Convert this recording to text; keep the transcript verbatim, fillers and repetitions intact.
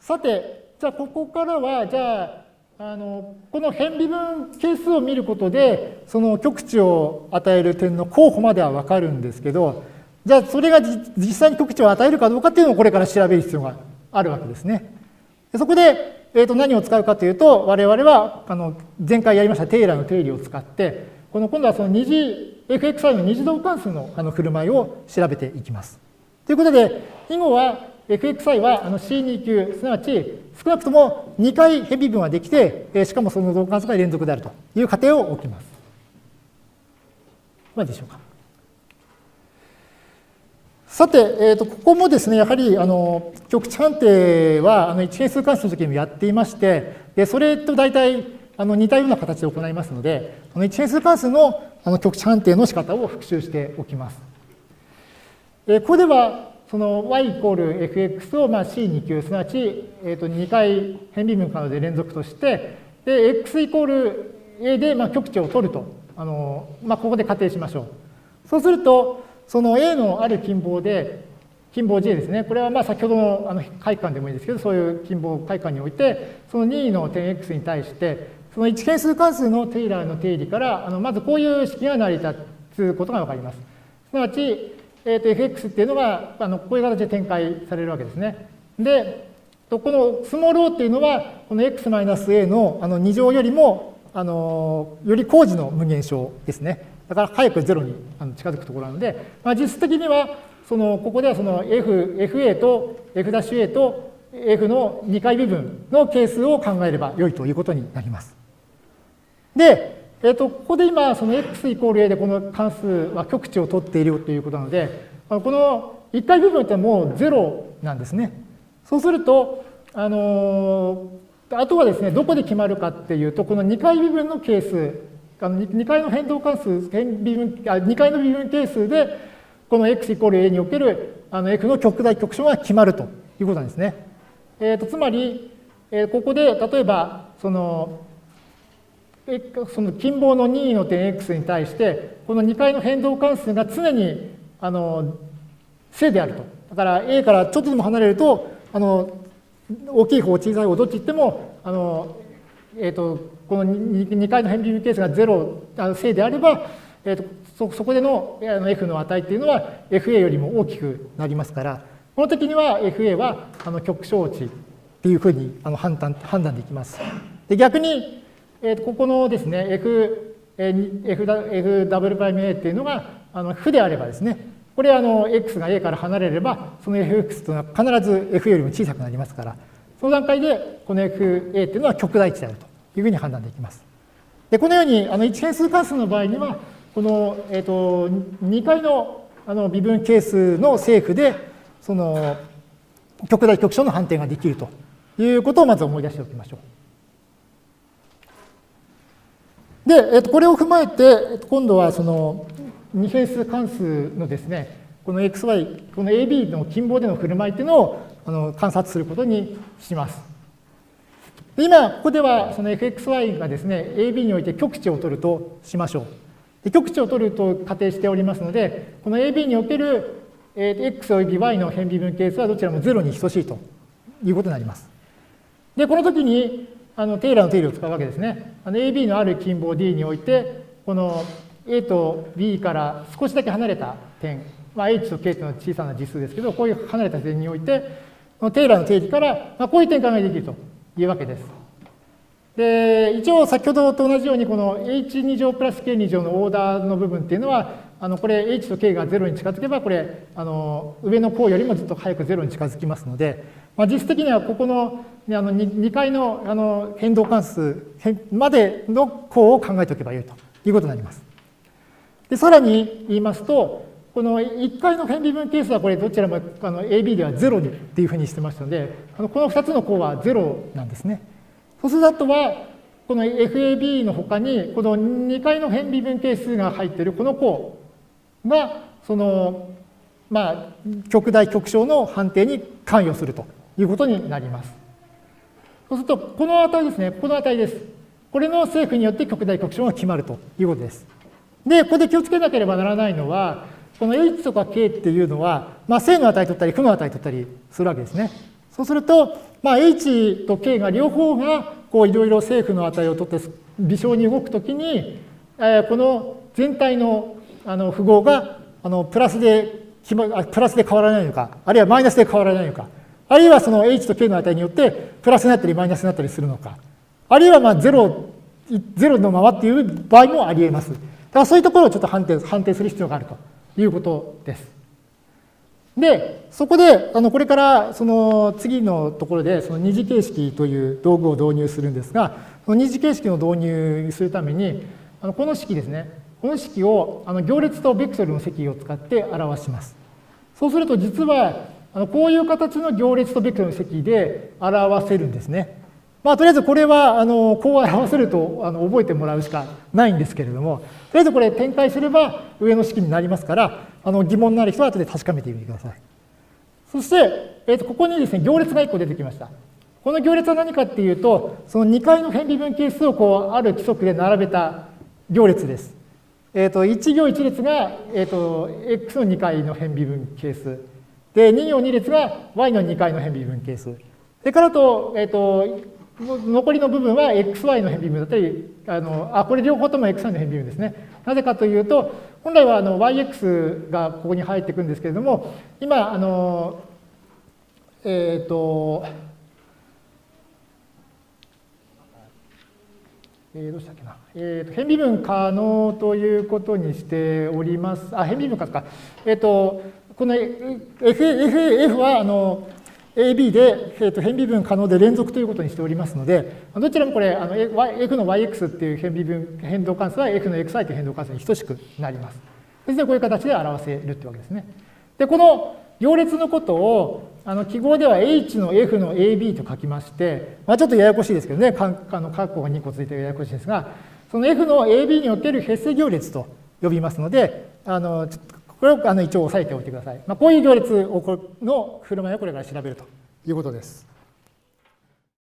さて、じゃあここからは、じゃあ、あのこの変微分係数を見ることで、その極値を与える点の候補までは分かるんですけど、じゃあそれが実際に極値を与えるかどうかっていうのをこれから調べる必要があるわけですね。そこで、えー、と何を使うかというと、我々はあの前回やりましたテイラーの定理を使って、この今度はその二次 エフエックスアイ の二次導関数のあの振る舞いを調べていきます。ということで、以後は エフエックスアイ はあの シーに 級、すなわち少なくともにかい変微分ができて、しかもその導関数が連続であるという仮定を置きます。まあでしょうか。さて、えー、とここもですね、やはりあの極値判定はあの一変数関数の時にもやっていまして、でそれと大体あの似たような形で行いますので、あの一変数関数のあの極値判定の仕方を復習しておきます。えここではその y イコール エフエックス をまあ シーに 級、すなわち、えー、とにかい変微分可能で連続として、で x イコール a でまあ極値を取ると、あのまあ、ここで仮定しましょう。そうすると、その a のある近傍で、近傍 J ですね、これはまあ先ほどのあの解間でもいいですけど、そういう近傍解間において、そのにの点 x に対して、その一変数関数のテイラーの定理から、あのまずこういう式が成り立つことがわかります。すなわち、えー、と エフエックス っていうのがあのこういう形で展開されるわけですね。で、このスモール o っていうのは、この x-a のあのに乗よりも、あのより高次の無限小ですね。だから早くゼロに近づくところなので、まあ、実質的には、そのここではその F、エフエー と F'A と F のにかい微分の係数を考えれば良いということになります。で、えー、とここで今、その x イコール a でこの関数は極値を取っているということなので、このいっかい部分ってもうゼロなんですね。そうすると、あのー、あとはですね、どこで決まるかっていうと、このにかい微分の係数、あのにかいの変動関数、変微分あにかいの微分係数で、この x イコール a におけるあの f の極大極小が決まるということなんですね。えー、とつまり、えー、ここで例えば、その、その近傍のにの点 x に対して、このにかいの変動関数が常にあの正であると。だから a からちょっとでも離れると、あの大きい方、小さい方、どっち行っても、あのえー、とこのにかいの変微分係数がゼロ、正であれば、えー、と そ, そこでの f の値っていうのは エフエー よりも大きくなりますから、この時には エフエー はあの極小値っていうふうにあの判断判断できます。で逆に、えー、とここのですね F、F、F ダブルプライム A っていうのがあの負であればですね、これはあの x が a から離れれば、その エフエックス というのは必ず f よりも小さくなりますから、その段階でこの エフエー っていうのは極大値であるというふうに判断できます。でこのようにあの一変数関数の場合には、この、えー、とにかいのあの微分係数の正負で、その極大極小の判定ができるということをまず思い出しておきましょう。で、えっと、これを踏まえて、今度はその二変数関数のですね、この エックスワイ、この エービー の近傍での振る舞いっていうのをあの観察することにします。で今、ここではその エフエックスワイ がですね、エービー において極値を取るとしましょう。で極値を取ると仮定しておりますので、この エービー における x および y の変微分係数はどちらもゼロに等しいということになります。で、この時に、あのテイラーの定理を使うわけですね。あの エービー のある近傍 D において、この A と B から少しだけ離れた点、まあ、H と K というのは小さな実数ですけど、こういう離れた点において、このテイラーの定理から、まあ、こういう展開ができるというわけです。で、一応先ほどと同じように、この エイチに 乗プラス ケーに 乗のオーダーの部分っていうのは、あのこれ H と K がゼロに近づけば、これあの上の項よりもずっと早くゼロに近づきますので、まあ、実質的にはここのあの 2, 2回のあの変動関数までの項を考えておけばよいということになります。でさらに言いますと、このいっかいの変微分係数はこれどちらもあの エービー ではゼロっていうふうにしてましたので、あのこのふたつの項はゼロなんですね。そうするとあとは、この エフエービー の他に、このにかいの変微分係数が入っているこの項が、その、まあ、極大極小の判定に関与するということになります。そうすると、この値ですね、この値です。これの正負によって極大極小が決まるということです。で、ここで気をつけなければならないのは、この H とか K っていうのは、まあ、正の値取ったり負の値取ったりするわけですね。 そうすると、まあ、H と K が両方がこういろいろ正負の値を取って微小に動くときに、えー、この全体のあの符号があのプラスで決ま、プラスで変わらないのか、あるいはマイナスで変わらないのか、あるいはその H と K の値によってプラスになったりマイナスになったりするのか、あるいはまあゼロ、ゼロのままっていう場合もあり得ます。だからそういうところをちょっと判定、判定する必要があるということです。で、そこで、あの、これから、その、次のところで、その二次形式という道具を導入するんですが、その二次形式の導入するために、あのこの式ですね。この式を、あの、行列とベクトルの積を使って表します。そうすると、実は、あの、こういう形の行列とベクトルの積で表せるんですね。まあ、とりあえずこれは、あの、こう表せると、あの、覚えてもらうしかないんですけれども、とりあえずこれ展開すれば上の式になりますから、あの、疑問のある人は後で確かめてみてください。そして、えっと、ここにですね、行列がいっこ出てきました。この行列は何かっていうと、そのにかいの変微分係数をこう、ある規則で並べた行列です。えっと、いち行いち列が、えっと、x のにかいの変微分係数。で、に行に列が y のにかいの変微分係数。それからと、えっと、残りの部分は エックスワイ の変微分だったり、あの、あ、これ両方とも エックスワイ の変微分ですね。なぜかというと、本来はあの ワイエックス がここに入ってくるんですけれども、今、あの、えっ、ー、と、えー、どうしたっけな。えっ、ー、と、変微分可能ということにしております。あ、変微分かか。えっ、ー、と、この F、F、F は、あの、エービー で、えー、と変微分可能で連続ということにしておりますので、どちらもこれ、あの F の ワイエックス っていう変微分変動関数は F の エックスワイ という変動関数に等しくなります。そしてこういう形で表せるというわけですね。で、この行列のことを、あの記号では H の F の エービー と書きまして、まあ、ちょっとややこしいですけどね、かあの括弧がにこついてややこしいですが、その F の エービー におけるヘッセ行列と呼びますので、あのこれをあの一応押さえておいてください。まあ、こういう行列をの振る舞いをこれから調べるということです。